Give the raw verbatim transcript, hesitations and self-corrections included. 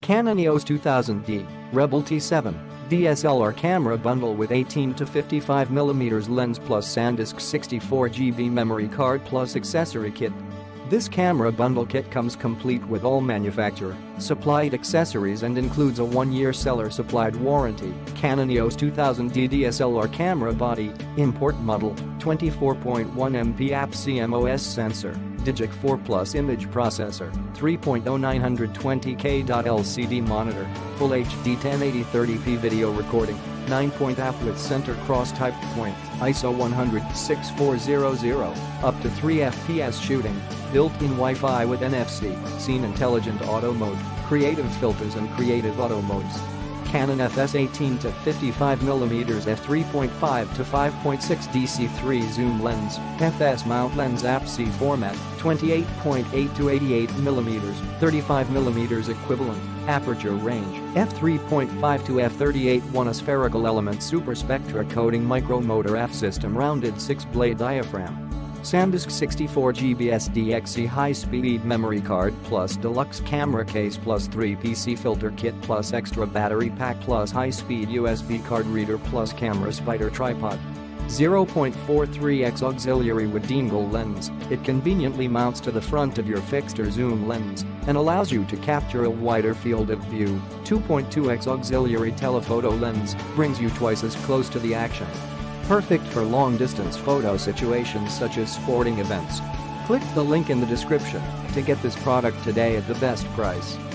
Canon E O S two thousand D Rebel T seven D S L R camera bundle with eighteen to fifty-five millimeter lens plus SanDisk sixty-four gigabyte memory card plus accessory kit. This camera bundle kit comes complete with all manufacturer supplied accessories and includes a one-year seller-supplied warranty. Canon E O S two thousand D D S L R camera body, import model, twenty-four point one megapixel A P S-C M O S sensor, Digic four plus image processor, three point oh nine twenty K L C D monitor, Full H D ten eighty thirty p video recording, nine point app with center cross type point, I S O one hundred sixty-four hundred, up to three F P S shooting, built-in Wi-Fi with N F C, Scene Intelligent Auto Mode, Creative Filters and Creative Auto Modes. Canon F S eighteen to fifty-five millimeter f three point five to five point six D C three zoom lens, F S mount lens A P S-C format, twenty-eight point eight to eighty-eight millimeter, thirty-five millimeter equivalent, aperture range, f three point five to f thirty-eight one A spherical element super spectra coating micromotor F system rounded six blade diaphragm. SanDisk sixty-four gigabyte S D X C high-speed memory card plus deluxe camera case plus three P C filter kit plus extra battery pack plus high-speed U S B card reader plus camera spider tripod. zero point four three x auxiliary with dingle lens, it conveniently mounts to the front of your fixed or zoom lens and allows you to capture a wider field of view. two point two x auxiliary telephoto lens brings you twice as close to the action. Perfect for long-distance photo situations such as sporting events. Click the link in the description to get this product today at the best price.